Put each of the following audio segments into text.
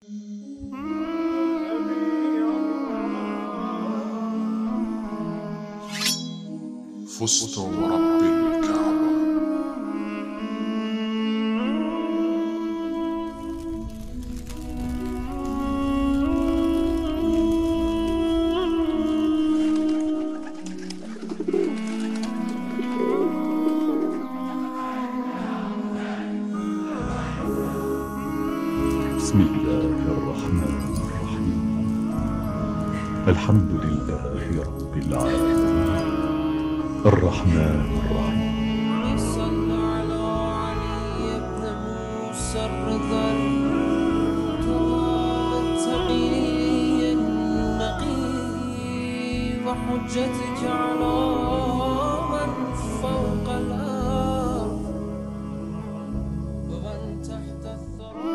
فزت ورب الكعبة. بسم الله الرحمن الرحيم. الحمد لله رب العالمين الرحمن الرحيم. صلى على علي بن موسى الرضا التقي النقي وحجتك على من فوق الأرض ومن تحت الثرى.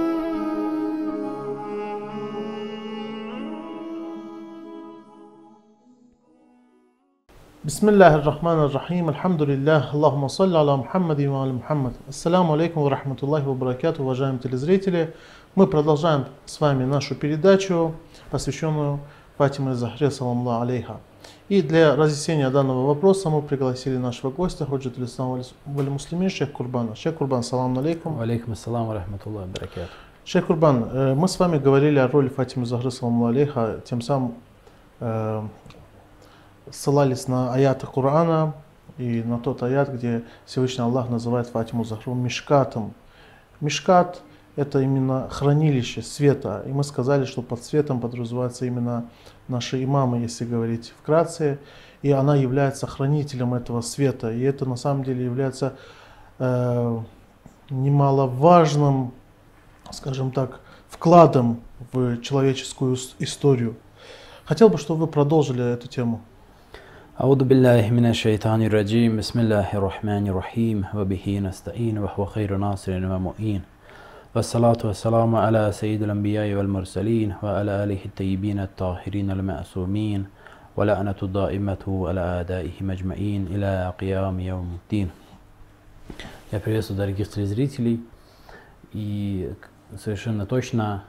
بسم الله الرحمن الرحيم. Альхамдулиллах. Аллахумма салли аля Мухаммади ва аля Мухаммад. Ассаламу алейкум ва рахматуллахи ва баракату, уважаемые телезрители. Мы продолжаем с вами нашу передачу, посвященную Фатиме Захре, саламу алейха. И для разъяснения данного вопроса мы пригласили нашего гостя, худжатуль ислам валь муслимин, шейх Курбана. Шейх Курбан, саламу алейкум. Алейкум ассалам ва рахматуллахи ва баракату. Шейх Курбан, мы с вами говорили о роли Фатимы Захры, саламу алейха, тем самым ссылались на аяты Корана и на тот аят, где Всевышний Аллах называет Фатиму Захру мишкатом. Мишкат — это именно хранилище света. И мы сказали, что под светом подразумеваются именно наши имамы, если говорить вкратце. И она является хранителем этого света. И это на самом деле является немаловажным, скажем так, вкладом в человеческую историю. Хотел бы, чтобы вы продолжили эту тему. أعوذ بالله من الشيطان الرجيم بسم الله الرحمن الرحيم وبه نستعين وهو خير ناصر ومعين والصلاة والسلام على سيد الأنبياء والمرسلين وعلى آله الطيبين الطاهرين المعصومين ولعنة الدائمة على أعدائهم أجمعين إلى قيام يوم الدين. Я приветствую дорогих телезрителей, и совершенно точно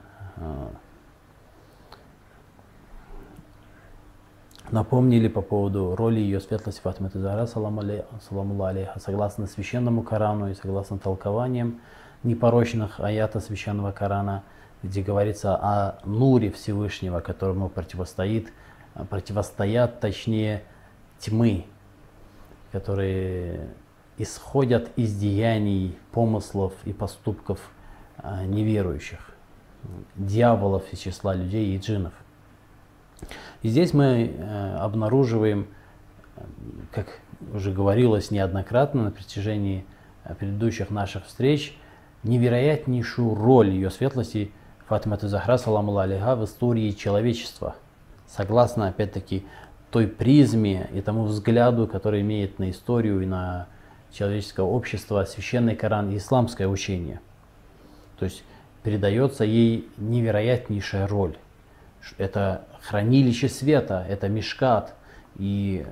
напомнили по поводу роли ее светлости Фатимы Захра, саламу алейха, согласно священному Корану и согласно толкованиям непорочных аята священного Корана, где говорится о нуре Всевышнего, которому противостоят, точнее, тьмы, которые исходят из деяний, помыслов и поступков неверующих, дьяволов из числа людей и джиннов. И здесь мы обнаруживаем, как уже говорилось неоднократно на протяжении предыдущих наших встреч, невероятнейшую роль ее светлости Фатимы Захра, саламу алейха, в истории человечества, согласно, опять-таки, той призме и тому взгляду, который имеет на историю и на человеческое общество священный Коран и исламское учение. То есть передается ей невероятнейшая роль. Это хранилище света, это мишкат. И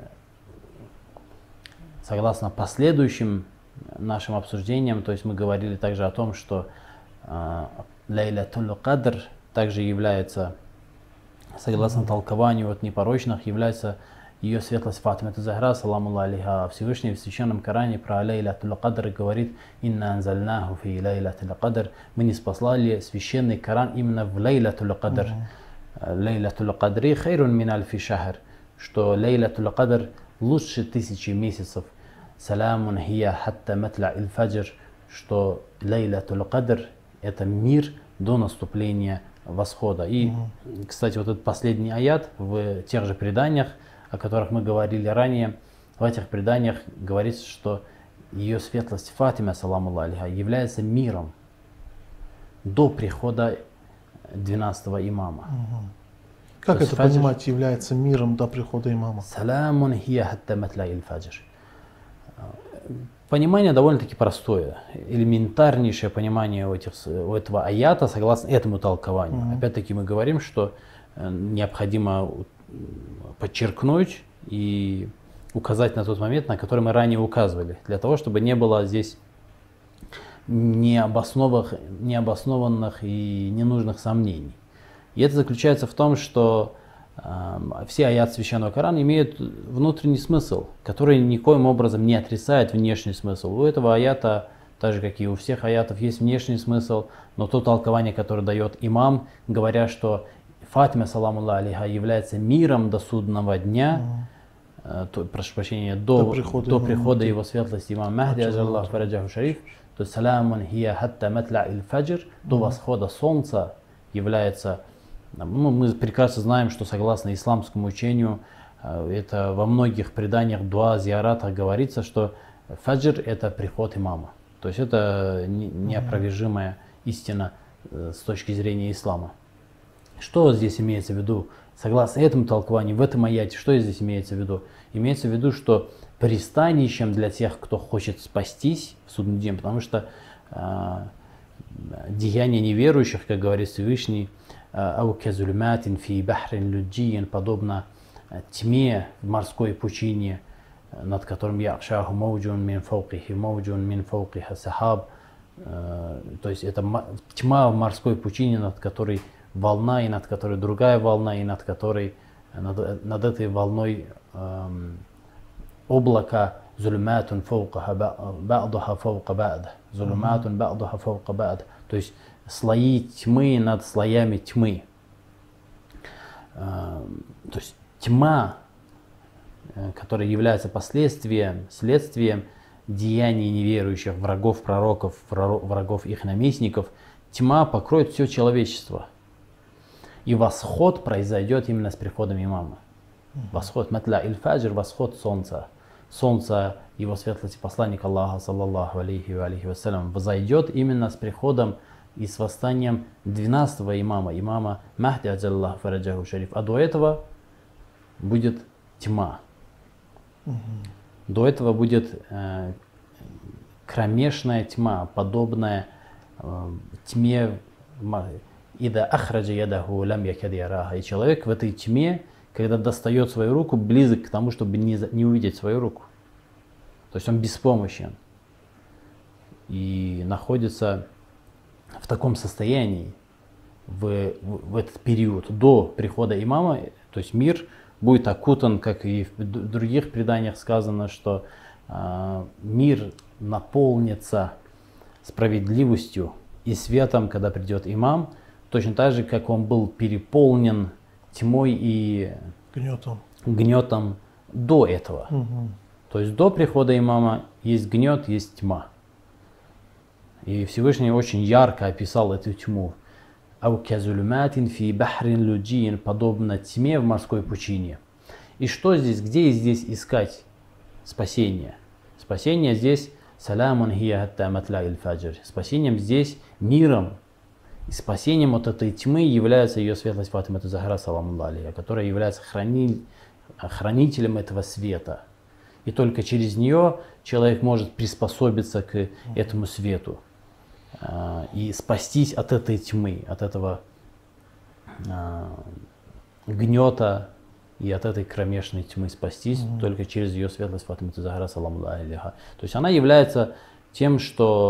согласно последующим нашим обсуждениям, то есть мы говорили также о том, что Лейлатуль Кадр также является, согласно толкованию от непорочных, является ее светлость Фатима Захра, саламу алейха. Всевышний в священном Коране про Лейлатуль Кадр говорит: «Инна анзальнаху фи Лейлатуль Кадр». Мы не спаслали священный Коран именно в Лейлатуль Кадр. Лейлатуль Кадри хайрун мин альфи шахр, что Лейлатуль Кадр лучше 1000 месяцев. Саламун хия хатта матля иль фаджр, что Лейлатуль Кадр — это мир до наступления восхода. И, кстати, вот этот последний аят в тех же преданиях, о которых мы говорили ранее, в этих преданиях говорится, что ее светлость Фатима, саламу алейха, является миром до прихода 12-го имама. Как это понимать, является миром до прихода имама? Саламун хия хатта матля иль фаджр. Понимание довольно-таки простое, элементарнейшее понимание у этого аята согласно этому толкованию. Опять-таки мы говорим, что необходимо подчеркнуть и указать на тот момент, на который мы ранее указывали, для того, чтобы не было здесь необоснованных и ненужных сомнений. И это заключается в том, что все аяты Священного Корана имеют внутренний смысл, который никоим образом не отрицает внешний смысл. У этого аята, так же как и у всех аятов, есть внешний смысл, но то толкование, которое дает имам, говоря, что Фатима, саламулла алейха, является миром до судного дня, прошу прощения, до прихода его светлости имама Махди, аджаллаху фараджаху шариф, то саламун хия хатта матля иль фаджр, до восхода солнца является. Мы прекрасно знаем, что согласно исламскому учению, это во многих преданиях дуа, зиаратах говорится, что фаджр — это приход имама. То есть это неопровержимая истина с точки зрения ислама. Что здесь имеется в виду? Согласно этому толкованию, в этом аяте, что здесь имеется в виду? Имеется в виду, что пристанищем для тех, кто хочет спастись в судный день, потому что деяния неверующих, как говорит Всевышний, подобно тьме в морской пучине, над которым яхшаху мауджун мин фаукиха сахаб, то есть это тьма в морской пучине, над которой волна, и над которой другая волна, и над которой над этой волной облако зулуматун фаукаха ба'духа фаука ба'д, зулуматун ба'духа фаука ба'д, то есть слои тьмы над слоями тьмы. То есть тьма, которая является следствием деяний неверующих, врагов пророков, врагов их наместников, тьма покроет все человечество. И восход произойдет именно с приходом имама. Восход, матля иль фаджр, восход солнца. Солнце, его светлости посланник Аллаха, саллаллаху алейхи вассалям, возойдет именно с приходом и с восстанием 12-го имама Махди, аджаллаху фараджаху шариф. А до этого будет тьма. До этого будет кромешная тьма, подобная тьме ида ахраджа ядаху лам якад яраха. И человек в этой тьме, когда достает свою руку, близок к тому, чтобы не увидеть свою руку. То есть он беспомощен и находится в таком состоянии в этот период до прихода имама. То есть мир будет окутан, как и в других преданиях сказано, что мир наполнится справедливостью и светом, когда придет имам, точно так же, как он был переполнен тьмой и гнетом до этого. То есть до прихода имама есть гнет, есть тьма. И Всевышний очень ярко описал эту тьму. Подобно тьме в морской пучине. И что здесь, где здесь искать спасение? Спасение здесь саламун хия хатта матля иль фаджр. Спасением здесь миром. И спасением от этой тьмы является ее светлость Фатима Захра, саламулла алейха, которая является хранителем этого света. И только через нее человек может приспособиться к этому свету и спастись от этой тьмы, от этого гнета и от этой кромешной тьмы спастись только через ее светлость Фатима Захра, саламулла алейха. То есть она является тем,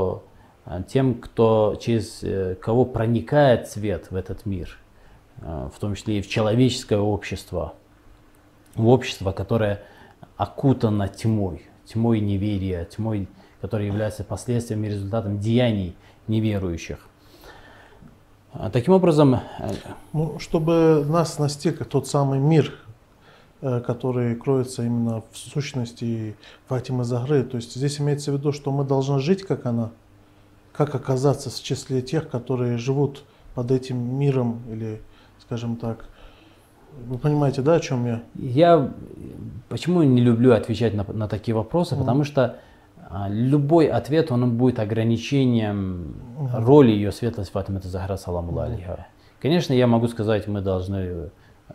кто через кого проникает свет в этот мир, в том числе и в человеческое общество, в общество, которое окутано тьмой неверия, тьмой, которая является последствием и результатом деяний неверующих. Таким образом, чтобы нас настиг тот самый мир, который кроется именно в сущности Фатимы Захры, то есть здесь имеется в виду, что мы должны жить как она, как оказаться в числе тех, которые живут под этим миром, или, скажем так, вы понимаете, да, о чем я? Я почему не люблю отвечать на такие вопросы, потому что любой ответ, он будет ограничением роли ее светлости Фатимы Захра, саламулла алейха. Конечно, я могу сказать, мы должны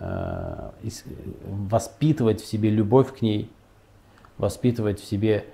воспитывать в себе любовь к ней, воспитывать в себе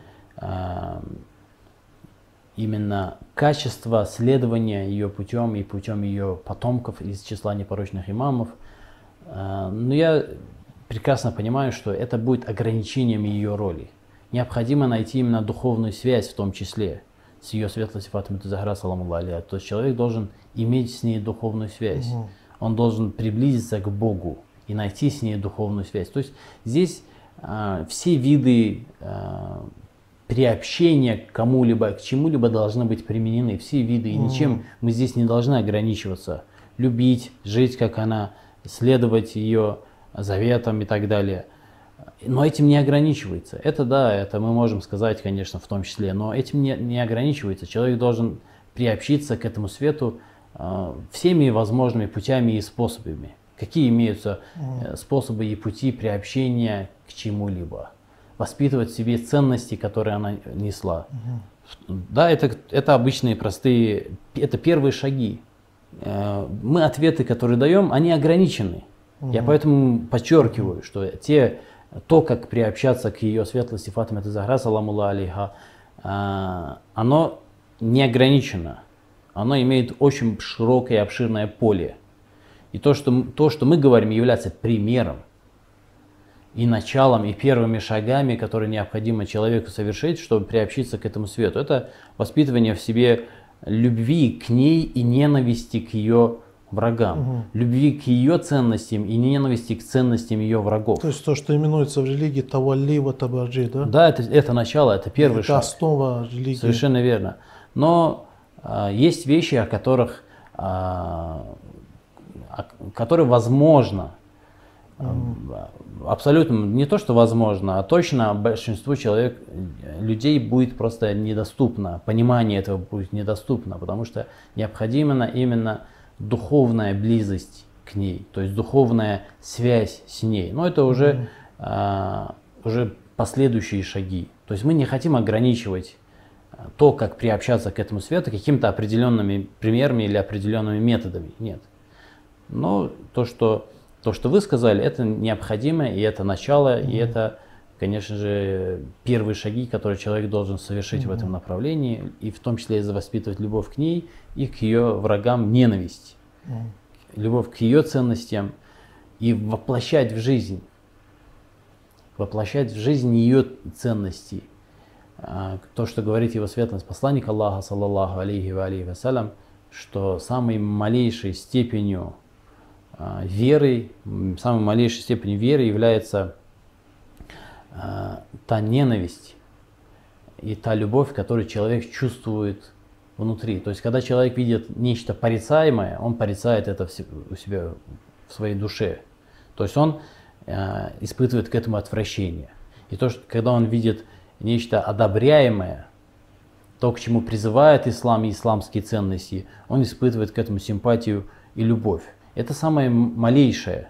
именно качество следования ее путем и путем ее потомков из числа непорочных имамов. Но я прекрасно понимаю, что это будет ограничением ее роли. Необходимо найти именно духовную связь в том числе. с ее светлостью Фатимой Захра, саламу алейха. То есть человек должен иметь с ней духовную связь. Он должен приблизиться к Богу и найти с ней духовную связь. То есть здесь все виды приобщения к кому-либо, к чему-либо должны быть применены. Все виды. И ничем мы здесь не должны ограничиваться. Любить, жить как она, следовать ее заветам и так далее. Но этим не ограничивается. Это да, это мы можем сказать, конечно, в том числе, но этим не ограничивается. Человек должен приобщиться к этому свету всеми возможными путями и способами. Какие имеются способы и пути приобщения к чему-либо. Воспитывать в себе ценности, которые она несла. Да, это обычные, простые, это первые шаги. Мы ответы, которые даем, они ограничены. Я поэтому подчеркиваю, что то, как приобщаться к ее светлости Фатиме Захра, саламу алейха, оно не ограничено. Оно имеет очень широкое и обширное поле. И то, что мы говорим, является примером и началом, и первыми шагами, которые необходимо человеку совершить, чтобы приобщиться к этому свету. Это воспитывание в себе любви к ней и ненависти к ее врагам. Любви к ее ценностям и ненависти к ценностям ее врагов. То есть то, что именуется в религии тавалли ва табарджи, да? Да, это начало, это первый шаг. Это основа религии. Совершенно верно. Но есть вещи, о которых которые возможно, абсолютно не то, что возможно, а точно большинству людей будет просто недоступно, понимание этого будет недоступно, потому что необходима именно духовная близость к ней, то есть духовная связь с ней. Но это уже последующие шаги. То есть мы не хотим ограничивать то, как приобщаться к этому свету какими-то определенными примерами или определенными методами. Нет. Но то, что вы сказали, это необходимо, и это начало, и это, конечно же, первые шаги, которые человек должен совершить в этом направлении, и в том числе воспитывать любовь к ней и к ее врагам ненависть, любовь к ее ценностям и воплощать в жизнь ее ценности. То, что говорит его светлость посланник Аллаха, саллаллаху алейхи ва вассалям, что самой малейшей степенью веры является та ненависть и та любовь, которую человек чувствует внутри. То есть, когда человек видит нечто порицаемое, он порицает это у себя в своей душе. То есть он испытывает к этому отвращение. И то, что когда он видит нечто одобряемое, то, к чему призывает ислам и исламские ценности, он испытывает к этому симпатию и любовь. Это самый малейший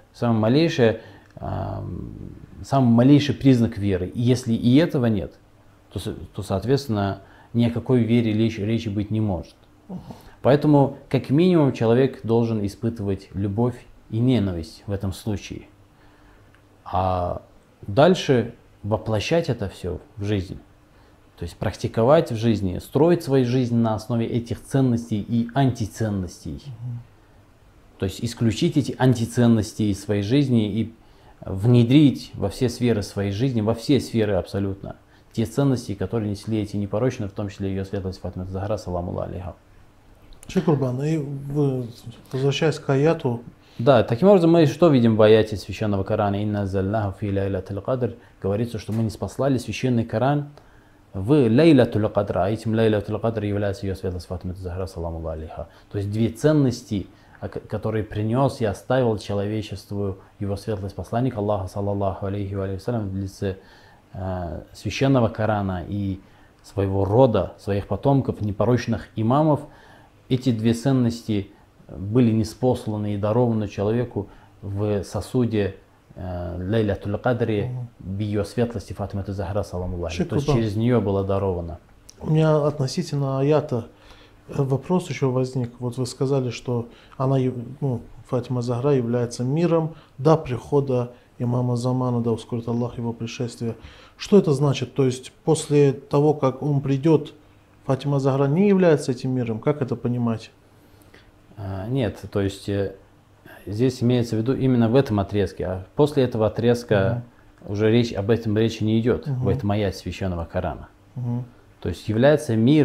признак веры. И если и этого нет, то соответственно, ни о какой вере речи быть не может. Поэтому, как минимум, человек должен испытывать любовь и ненависть в этом случае. А дальше воплощать это все в жизнь. То есть практиковать в жизни, строить свою жизнь на основе этих ценностей и антиценностей. То есть исключить эти антиценности из своей жизни и внедрить во все сферы своей жизни, во все сферы абсолютно, те ценности, которые несли эти непорочные, в том числе ее светлость Фатима Захра, саламу алейха. Шикурбан, и возвращаясь к аяту. Да, таким образом мы что видим в аяте священного Корана? «Инна заллаху фи лайлатил кадр». Говорится, что мы не спаслали священный Коран в лайлатул кадр, а этим лайлатул кадр является ее светлость Фатима Захра, саламу алейха. То есть две ценности, который принес и оставил человечеству его светлость посланник Аллаха, саллаллаху алейхи ва салям, в лице священного Корана и своего рода, своих потомков, непорочных имамов. Эти две ценности были ниспосланы и дарованы человеку в сосуде Лайлатул Кадри, в ее светлости Фатима Захра, саламу алейха. То есть через нее было даровано. У меня относительно аята вопрос еще возник. Вот вы сказали, что она, Фатима Захра является миром до прихода имама Замана, да ускорит Аллах его пришествие. Что это значит? То есть после того, как он придет, Фатима Захра не является этим миром? Как это понимать? Нет, то есть здесь имеется в виду именно в этом отрезке. А после этого отрезка уже об этом речи не идет в этом аяте священного Корана. То есть является миром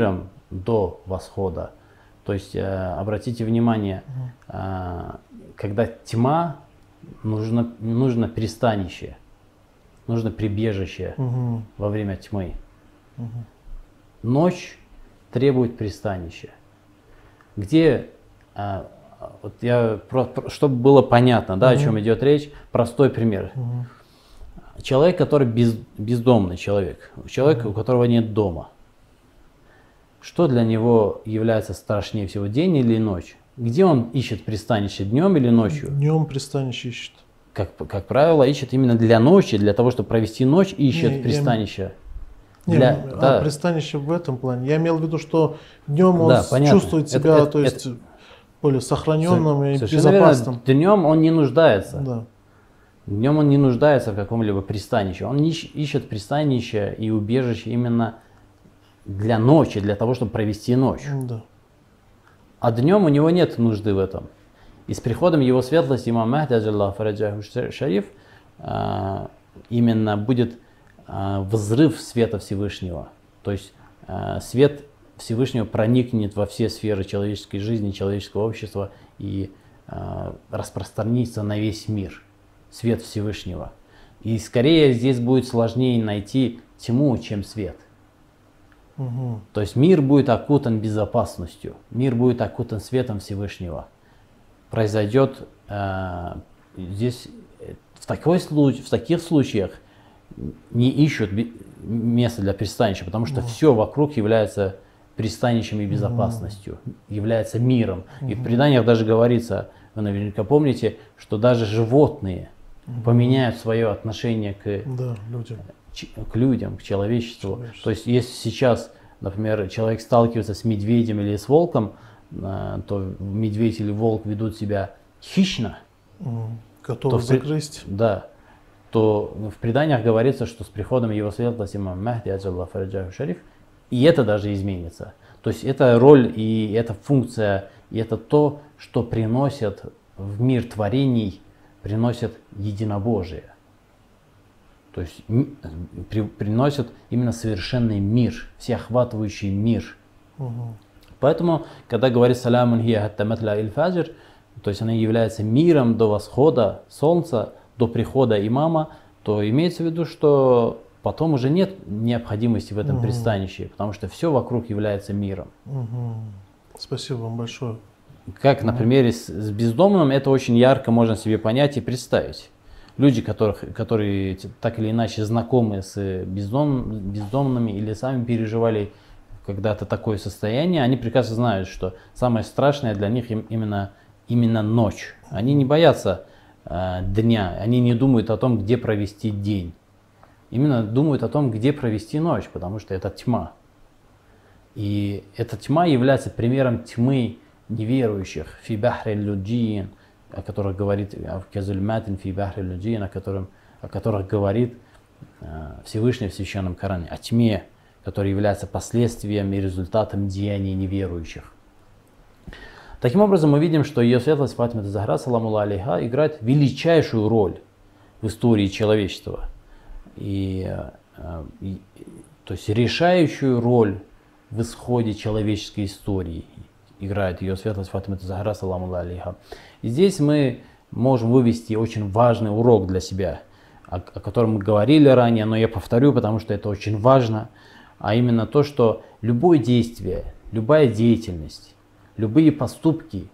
до восхода. То есть обратите внимание, когда тьма, нужно пристанище, нужно прибежище во время тьмы. Ночь требует пристанища. Где, вот чтобы было понятно, да, о чем идет речь, простой пример. Человек, который бездомный человек, у которого нет дома. Что для него является страшнее всего, день или ночь? Где он ищет пристанище, днем или ночью? Днем пристанище ищет. Как правило, ищет именно для ночи, для того, чтобы провести ночь, ищет пристанище. Пристанище в этом плане. Я имел в виду, что днем он чувствует себя, то есть более сохраненным и безопасным. Днем он не нуждается. Да. Днем он не нуждается в каком-либо пристанище. Он ищет пристанище и убежище именно для ночи, для того, чтобы провести ночь. Да. А днем у него нет нужды в этом. И с приходом его светлости имам Махди аджаллаху фараджаху шариф именно будет взрыв света Всевышнего. То есть свет Всевышнего проникнет во все сферы человеческой жизни, человеческого общества и распространится на весь мир. Свет Всевышнего. И скорее здесь будет сложнее найти тьму, чем свет. То есть мир будет окутан безопасностью, мир будет окутан светом Всевышнего. Произойдет здесь в таких случаях не ищут место для пристанища, потому что все вокруг является пристанищем и безопасностью, является миром. И в преданиях даже говорится, вы наверняка помните, что даже животные поменяют свое отношение к людям, к человечеству. То есть если сейчас, например, человек сталкивается с медведем или с волком, то медведь или волк ведут себя хищно, готовы загрызть. Да. То в преданиях говорится, что с приходом его светлости имам Махди аджаллаху фараджаху шариф, и это даже изменится. То есть это роль и эта функция, и это то, что приносит в мир творений, приносит единобожие. То есть приносит именно совершенный мир, всеохватывающий мир. Поэтому, когда говорит салямун хия хатта матла иль фаджр, то есть она является миром до восхода солнца, до прихода имама, то имеется в виду, что потом уже нет необходимости в этом пристанище, потому что все вокруг является миром. Спасибо вам большое. Как на примере с бездомным, это очень ярко можно себе понять и представить. Люди, которые так или иначе знакомы с бездомными или сами переживали когда-то такое состояние, они прекрасно знают, что самое страшное для них именно ночь. Они не боятся дня, они не думают о том, где провести день. Именно думают о том, где провести ночь, потому что это тьма. И эта тьма является примером тьмы неверующих, фи бахри луджиин, о которых говорит казульматин фи бахри луджиин, о которых говорит Всевышний в Священном Коране, о тьме, которая является последствием и результатом деяний неверующих. Таким образом, мы видим, что ее светлость Фатима ат-Захра, саламу алейха, играет величайшую роль в истории человечества. То есть решающую роль в исходе человеческой истории играет ее светлость Фатима ат-Захра, саламу алейха. И здесь мы можем вывести очень важный урок для себя, о котором мы говорили ранее, но я повторю, потому что это очень важно, а именно то, что любое действие, любая деятельность, любые поступки,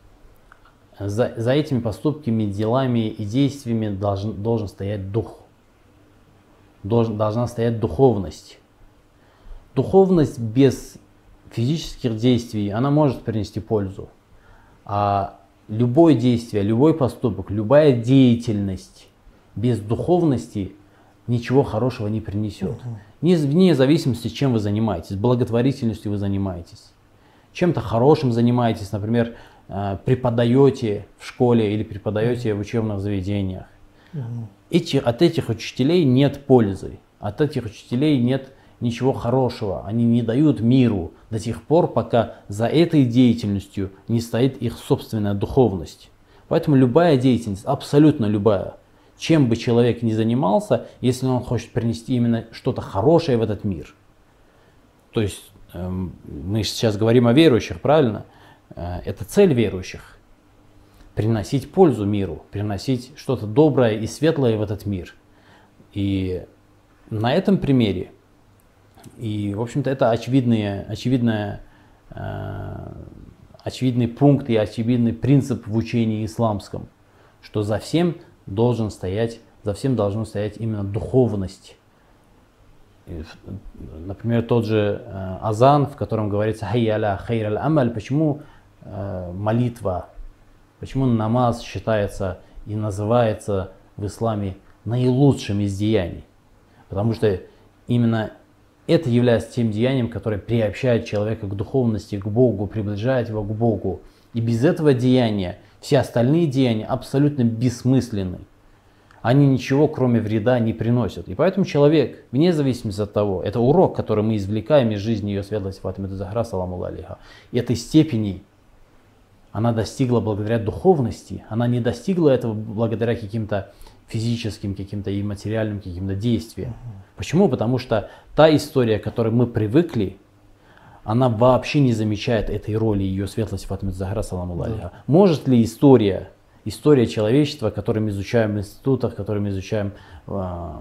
за этими поступками, делами и действиями должен стоять дух. Должна стоять духовность. Духовность без физических действий, она может принести пользу. А любое действие, любой поступок, любая деятельность без духовности ничего хорошего не принесет. Вне зависимости, чем вы занимаетесь, благотворительностью вы занимаетесь, чем-то хорошим занимаетесь, например, преподаете в школе или преподаете в учебных заведениях. От этих учителей нет пользы, от этих учителей нет ничего хорошего, они не дают миру до тех пор, пока за этой деятельностью не стоит их собственная духовность. Поэтому любая деятельность, абсолютно любая, чем бы человек ни занимался, если он хочет принести именно что-то хорошее в этот мир, то есть мы сейчас говорим о верующих, правильно? Это цель верующих. Приносить пользу миру, приносить что-то доброе и светлое в этот мир. И на этом примере, и в общем-то это очевидный пункт и очевидный принцип в учении исламском, что за всем должна стоять именно духовность. Например, тот же азан, в котором говорится «Хайя аля хайр аль-амаль». Почему молитва, почему намаз считается и называется в исламе наилучшим из деяний? Потому что именно это является тем деянием, которое приобщает человека к духовности, к Богу, приближает его к Богу. И без этого деяния все остальные деяния абсолютно бессмысленны. Они ничего, кроме вреда, не приносят. И поэтому человек, вне зависимости от того, это урок, который мы извлекаем из жизни ее светлости Фатимы ат-Захра, саламу алейха, этой степени она достигла благодаря духовности, она не достигла этого благодаря каким-то физическим, каким-то и материальным каким-то действиям. Почему? Потому что та история, к которой мы привыкли, она вообще не замечает этой роли ее светлости Фатимы ат-Захра, саламу алейха. Может ли история человечества, которую мы изучаем в институтах, которую мы изучаем в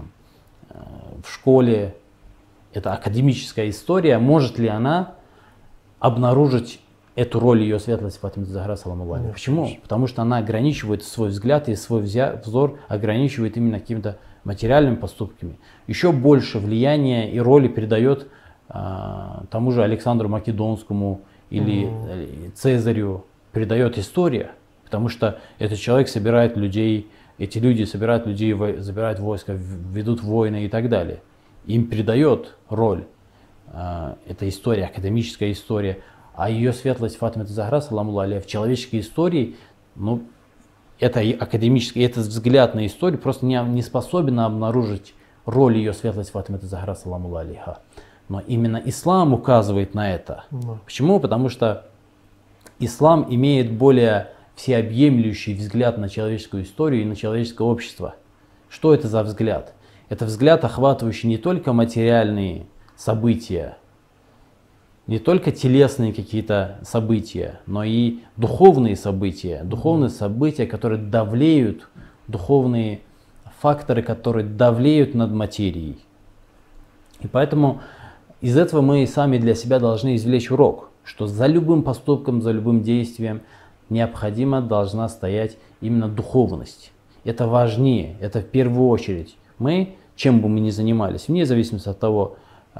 школе, это академическая история, может ли она обнаружить эту роль ее светлости Фатимы ат-Захра, саламу алейха? Почему? Потому что она ограничивает свой взгляд и свой взор, ограничивает именно какими-то материальными поступками. Еще больше влияния и роли передает тому же Александру Македонскому или Цезарю, передает история. Потому что этот человек собирает людей, эти люди собирают людей, забирают войска, ведут войны и так далее. Им передает роль эта история, академическая история. А ее светлость Фатима ат-Захра, саламу алейха, в человеческой истории, ну, это академический, этот взгляд на историю просто не способен обнаружить роль ее светлости Фатима ат-Захра, саламу алейха. Но именно ислам указывает на это. Почему? Потому что ислам имеет более всеобъемлющий взгляд на человеческую историю и на человеческое общество. Что это за взгляд? Это взгляд, охватывающий не только материальные события, не только телесные какие-то события, но и духовные события, которые давлеют, духовные факторы, которые давлеют над материей. И поэтому из этого мы сами для себя должны извлечь урок, что за любым поступком, за любым действием необходимо должна стоять именно духовность. Это важнее, это в первую очередь. Мы, чем бы мы ни занимались, вне зависимости от того,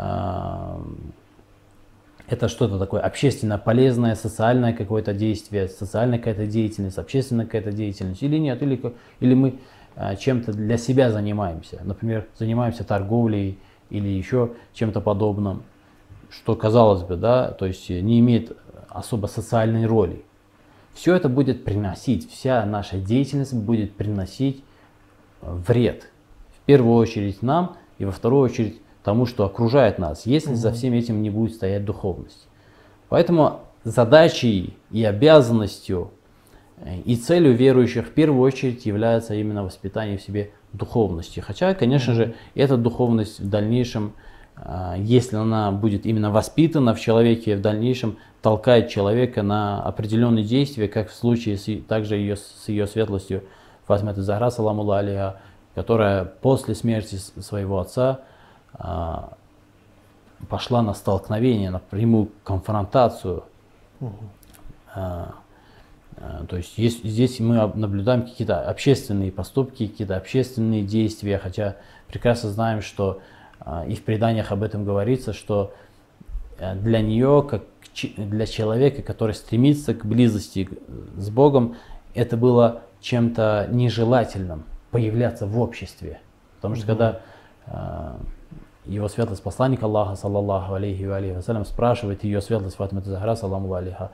это что-то такое общественно полезное, социальное какое-то действие, социальная какая-то деятельность, общественная какая-то деятельность или нет, или мы чем-то для себя занимаемся. Например, занимаемся торговлей или еще чем-то подобным, что, казалось бы, да, то есть не имеет особо социальной роли. Все это будет приносить, вся наша деятельность будет приносить вред. В первую очередь нам и во вторую очередь тому, что окружает нас, если за всем этим не будет стоять духовность. Поэтому задачей и обязанностью и целью верующих в первую очередь является именно воспитание в себе духовности. Хотя, конечно же, эта духовность в дальнейшем, если она будет именно воспитана в человеке, в дальнейшем толкает человека на определенные действия, как в случае также с ее светлостью Фатима ат-Захра, саламу алейха, которая после смерти своего отца пошла на столкновение, на прямую конфронтацию. То есть здесь мы наблюдаем какие-то общественные поступки, какие-то общественные действия, хотя прекрасно знаем, что и в преданиях об этом говорится, что для нее, как для человека, который стремится к близости с Богом, это было чем-то нежелательным появляться в обществе. Потому что когда его светлость посланник Аллаха, саллаллаху алейхи ва вассалям, спрашивает ее светлость Фатима ат-Захра, саламу алейха,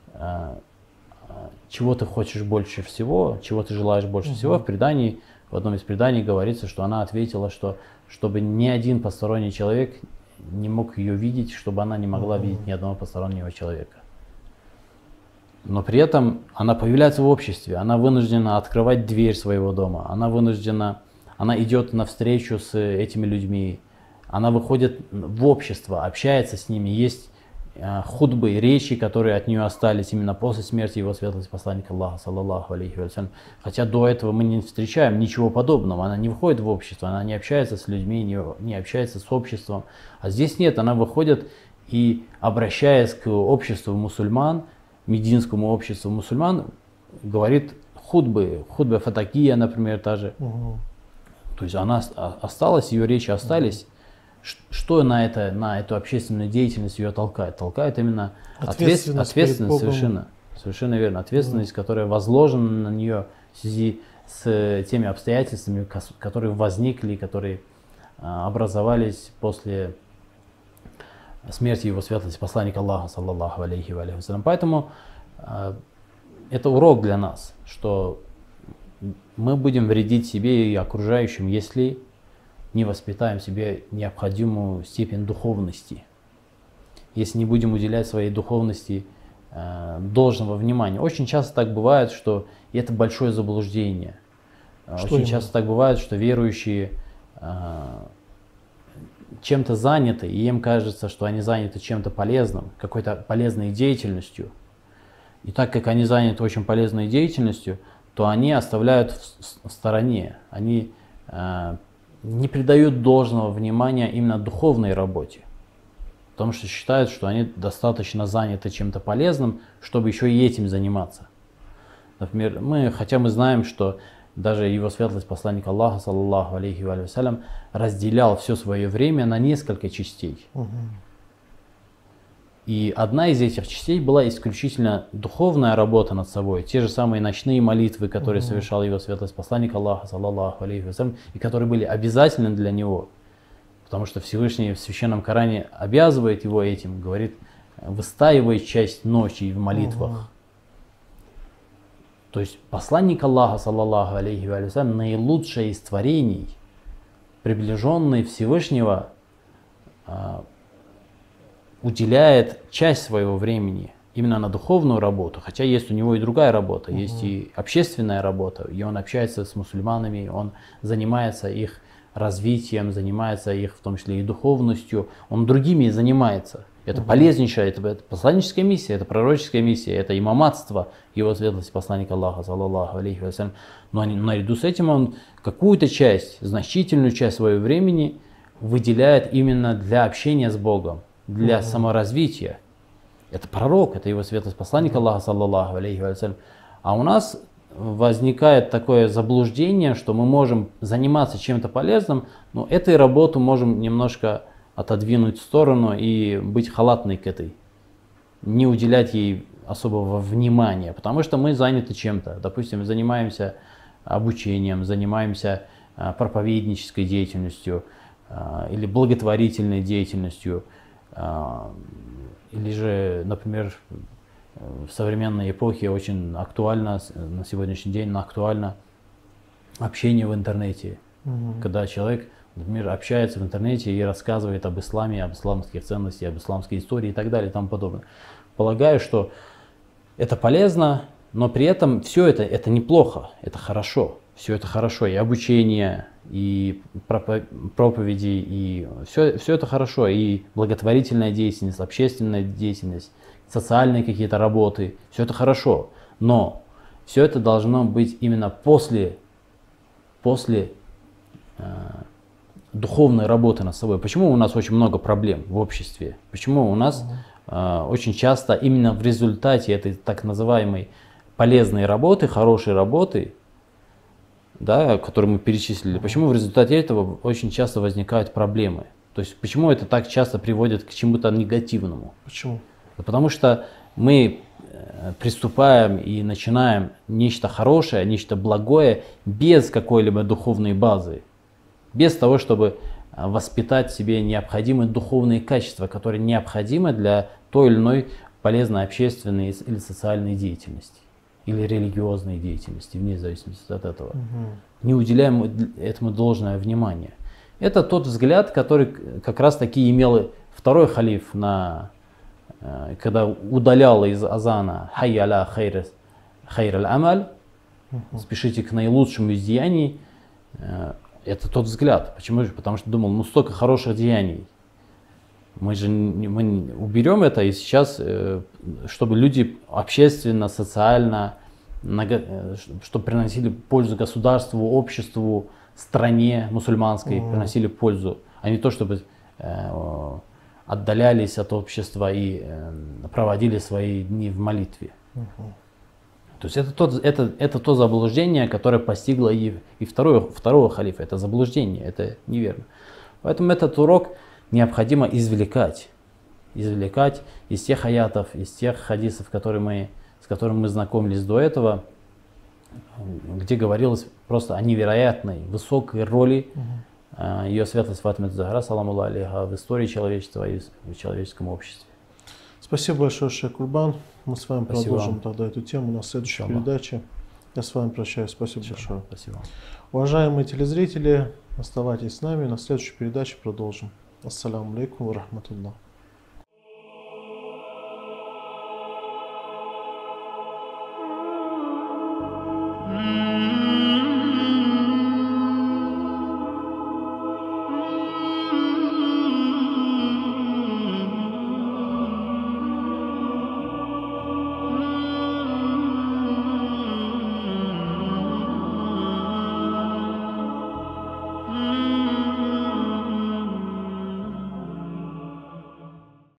чего ты хочешь больше всего, чего ты желаешь больше всего, в одном из преданий говорится, что она ответила, что чтобы ни один посторонний человек не мог ее видеть, чтобы она не могла видеть ни одного постороннего человека. Но при этом она появляется в обществе, она вынуждена открывать дверь своего дома, она идет навстречу с этими людьми, она выходит в общество, общается с ними, есть худбы, речи, которые от нее остались именно после смерти его светлости посланника Аллаха, саллаллаху алейхи вассалям. Хотя до этого мы не встречаем ничего подобного. Она не входит в общество, она не общается с людьми, не общается с обществом. А здесь нет, она выходит и, обращаясь к обществу мусульман, мединскому обществу мусульман, говорит худбы фатакия, например, та же. То есть она осталась, ее речи остались. Что на эту общественную деятельность ее толкает? Толкает именно ответственность совершенно верно, ответственность, которая возложена на нее в связи с теми обстоятельствами, которые возникли, которые образовались после смерти его светлости посланника Аллаха, саллаллаху алейхи вассалям. Поэтому это урок для нас, что мы будем вредить себе и окружающим, если не воспитаем себе необходимую степень духовности, если не будем уделять своей духовности должного внимания. Очень часто так бывает, что и это большое заблуждение. Очень часто так бывает, что верующие чем-то заняты, и им кажется, что они заняты чем-то полезным, какой-то полезной деятельностью. И так как они заняты очень полезной деятельностью, то они оставляют в стороне, они не придают должного внимания именно духовной работе, потому что считают, что они достаточно заняты чем-то полезным, чтобы еще и этим заниматься. Например, хотя мы знаем, что даже его светлость посланник Аллаха, саллаллаху алейхи вассалям, разделял все свое время на несколько частей. И одна из этих частей была исключительно духовная работа над собой, те же самые ночные молитвы, которые совершал его светлость посланник Аллаха, саллаллаху алейхи вассалям, и которые были обязательны для него, потому что Всевышний в Священном Коране обязывает его этим, говорит, выстаивай часть ночи в молитвах. То есть посланник Аллаха, саллаллаху алейхи вассалям, наилучшее из творений, приближенный Всевышнего, уделяет часть своего времени именно на духовную работу, хотя есть у него и другая работа, есть и общественная работа, и он общается с мусульманами, он занимается их развитием, занимается их в том числе и духовностью, он другими занимается. Это полезнейшая, это посланническая миссия, это пророческая миссия, это имаматство его светлости посланника Аллаха, саллаллаху алейхи вассалям. Но наряду с этим он какую-то часть, значительную часть своего времени выделяет именно для общения с Богом, для саморазвития. Это пророк, это его светлость посланник Аллаха, саллаллаху алейхи вассалям. А у нас возникает такое заблуждение, что мы можем заниматься чем-то полезным, но этой работу можем немножко отодвинуть в сторону и быть халатной к этой, не уделять ей особого внимания, потому что мы заняты чем-то. Допустим, занимаемся обучением, занимаемся проповеднической деятельностью или благотворительной деятельностью, или же, например, в современной эпохе очень актуально, на сегодняшний день актуально общение в интернете, когда человек, например, общается в интернете и рассказывает об исламе, об исламских ценностях, об исламской истории и так далее и тому подобное. Полагаю, что это полезно, но при этом все это неплохо, это хорошо. Все это хорошо, и обучение, и проповеди, и все это хорошо, и благотворительная деятельность, общественная деятельность, социальные какие-то работы, все это хорошо. Но все это должно быть именно после духовной работы над собой. Почему у нас очень много проблем в обществе? Почему у нас очень часто именно в результате этой так называемой полезной работы, хорошей работы, да, которую мы перечислили, почему в результате этого очень часто возникают проблемы? То есть почему это так часто приводит к чему-то негативному? Почему? Потому что мы приступаем и начинаем нечто хорошее, нечто благое без какой-либо духовной базы, без того, чтобы воспитать в себе необходимые духовные качества, которые необходимы для той или иной полезной общественной или социальной деятельности, или религиозной деятельности, вне зависимости от этого. Не уделяем этому должное внимание. Это тот взгляд, который как раз таки имел второй халиф, когда удалял из азана «Хайя аля хайр аль-амаль», спешите к наилучшему из деяний. Это тот взгляд. Почему же? Потому что думал, столько хороших деяний. Мы же мы уберем это, и сейчас, чтобы люди общественно, социально, чтобы приносили пользу государству, обществу, стране мусульманской, приносили пользу, а не то, чтобы отдалялись от общества и проводили свои дни в молитве. То есть это то заблуждение, которое постигло и второго халифа. Это заблуждение, это неверно. Поэтому этот урок необходимо извлекать из тех аятов, из тех хадисов, с которыми мы знакомились до этого, где говорилось просто о невероятной, высокой роли ее светлость Фатима Захра, саламу алейха, в истории человечества и в человеческом обществе. Спасибо большое, шейх Курбан. Мы с вами Спасибо продолжим вам. тогда эту тему на следующей Иншаллах. передаче. Я с вами прощаюсь. Спасибо большое. Спасибо. Уважаемые телезрители, оставайтесь с нами. На следующей передаче продолжим. Ассаламу алейкум ва рахматуллах.